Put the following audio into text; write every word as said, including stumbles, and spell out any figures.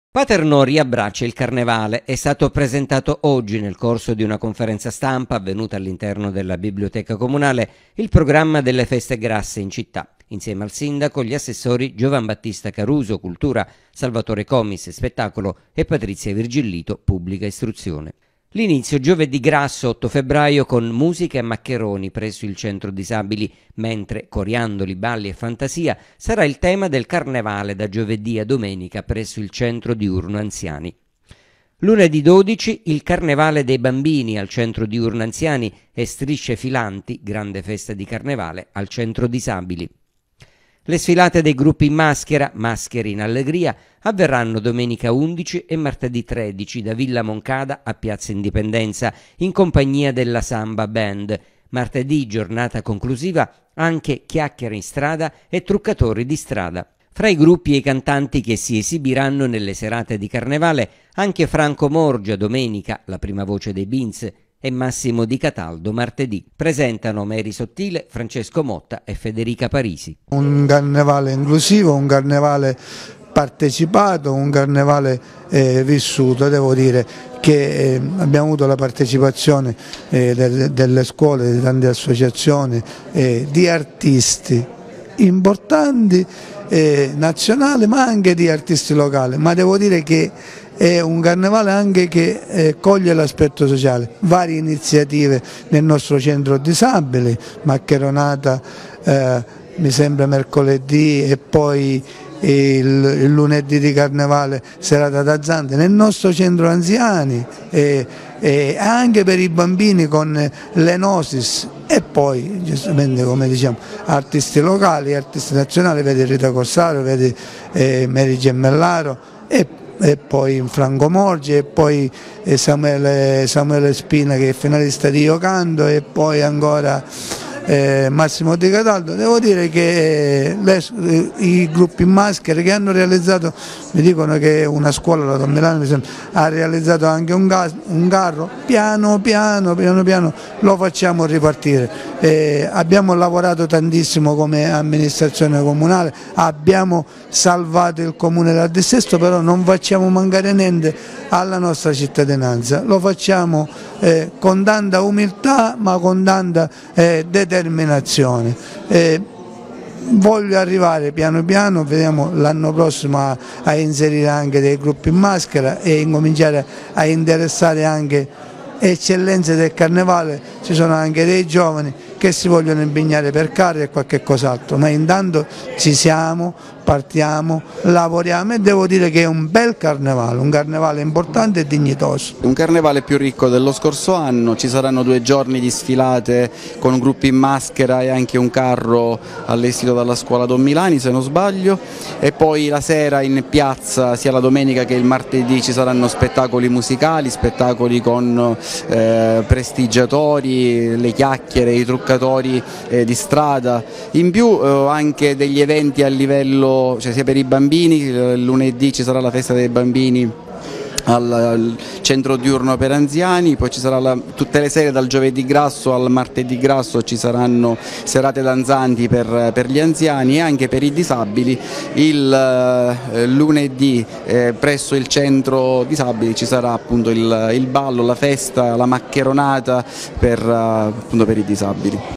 Paternò riabbraccia il Carnevale. È stato presentato oggi, nel corso di una conferenza stampa avvenuta all'interno della Biblioteca Comunale, il programma delle feste grasse in città. Insieme al sindaco, gli assessori Giovan Battista Caruso, Cultura, Salvatore Comis, Spettacolo e Patrizia Virgillito, Pubblica Istruzione. L'inizio giovedì grasso otto febbraio con musica e maccheroni presso il centro disabili, mentre coriandoli, balli e fantasia sarà il tema del Carnevale da giovedì a domenica presso il centro diurno anziani. Lunedì dodici il Carnevale dei bambini al centro diurno anziani e Strisce filanti, grande festa di Carnevale, al centro disabili. Le sfilate dei gruppi in maschera, Maschere in Allegria, avverranno domenica undici e martedì tredici da Villa Moncada a Piazza Indipendenza in compagnia della Samba Band. Martedì, giornata conclusiva, anche Chiacchiere in strada e Truccatori di strada. Fra i gruppi e i cantanti che si esibiranno nelle serate di Carnevale anche Franco Morgia domenica, la prima voce dei Beans, e Massimo Di Cataldo martedì. Presentano Mary Sottile, Francesco Motta e Federica Parisi. Un carnevale inclusivo, un carnevale partecipato, un carnevale eh, vissuto. Devo dire che eh, abbiamo avuto la partecipazione eh, delle, delle scuole, di tante associazioni, eh, di artisti importanti, eh, nazionali, ma anche di artisti locali, ma devo dire che è un carnevale anche che eh, coglie l'aspetto sociale, varie iniziative nel nostro centro disabili, maccheronata eh, mi sembra mercoledì e poi il, il lunedì di Carnevale serata d'azzante nel nostro centro anziani e, e anche per i bambini con l'Enosis e poi giustamente come diciamo artisti locali, artisti nazionali, vedi Rita Corsaro, vedi eh, Mary Gemellaro e e poi Franco Morgi e poi Samuele, Samuele Spina che è finalista di Io Canto e poi ancora eh, Massimo Di Cataldo. Devo dire che le, i gruppi in maschere che hanno realizzato, mi dicono che una scuola, la Don Milano, ha realizzato anche un, gas, un carro, piano piano, piano piano lo facciamo ripartire. Eh, abbiamo lavorato tantissimo come amministrazione comunale, abbiamo salvato il comune dal dissesto, però non facciamo mancare niente alla nostra cittadinanza, lo facciamo eh, con tanta umiltà ma con tanta eh, determinazione. Eh, voglio arrivare piano piano, vediamo l'anno prossimo a, a inserire anche dei gruppi in maschera e incominciare a interessare anche eccellenze del carnevale. Ci sono anche dei giovani che si vogliono impegnare per carri e qualche cos'altro, ma intanto ci siamo, partiamo, lavoriamo e devo dire che è un bel carnevale, un carnevale importante e dignitoso. Un carnevale più ricco dello scorso anno, ci saranno due giorni di sfilate con gruppi in maschera e anche un carro allestito dalla scuola Don Milani se non sbaglio, e poi la sera in piazza sia la domenica che il martedì ci saranno spettacoli musicali, spettacoli con eh, prestigiatori, le chiacchiere, i truccatori eh, di strada, in più eh, anche degli eventi a livello, cioè sia per i bambini, il lunedì ci sarà la festa dei bambini al, al centro diurno per anziani, poi ci sarà la, tutte le sere dal giovedì grasso al martedì grasso ci saranno serate danzanti per, per gli anziani e anche per i disabili. Il eh, lunedì eh, presso il centro disabili ci sarà appunto il, il ballo, la festa, la maccheronata per, uh, appunto per i disabili.